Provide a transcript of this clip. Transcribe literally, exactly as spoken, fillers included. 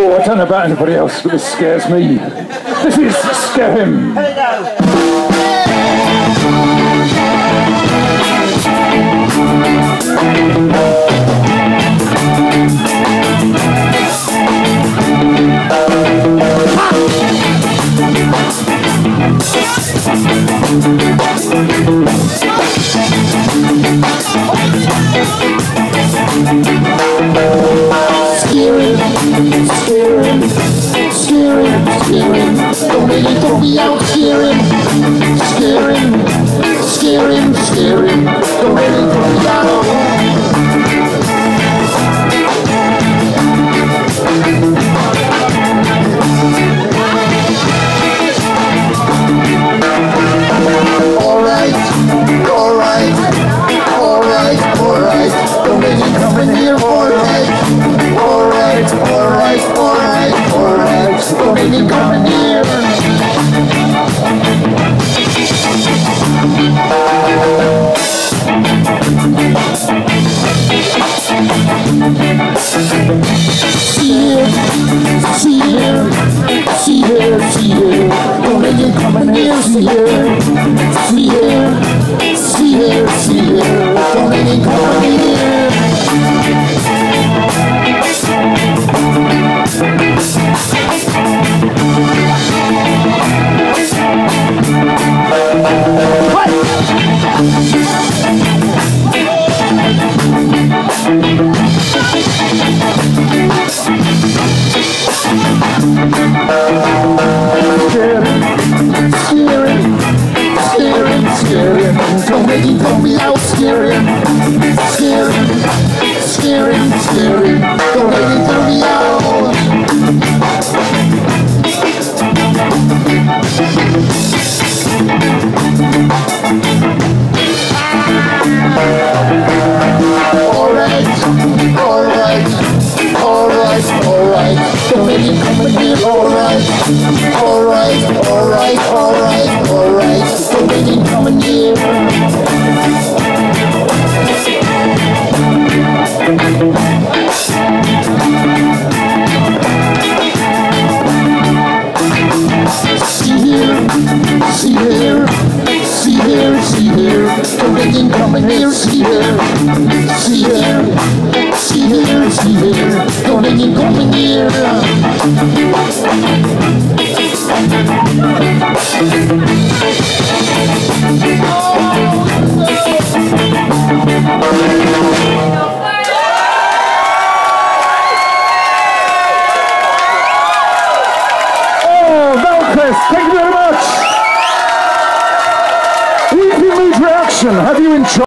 Oh, I don't know about anybody else, but this scares me. This is Scare Him. Here we go. Scare him, scare him, scare him, scare him. Don't make it, don't be out, scare him. Scare him, scare him, scare him. Don't make it, don't be out. Alright, alright, alright, alright. Don't make it come in here, alright. Alright, alright, alright, alright. Don't make it come in here. See here, see here, see here, see here. Don't make it come in here, see here. See here, see here, see here. Don't make it come in here. Don't make him, don't be out, scare him. Scare him, scare him, scare him. Don't make him, don't be out. Alright, alright, alright, alright. Don't make him come in here, alright. Alright, alright, alright, alright. Don't make him come in here. See here, see here, see here, see here. Don't make him come in here, see here. See here, see here, see here. Don't make him come in here. Thank you very much. Weeping Mood Reaction, have you enjoyed?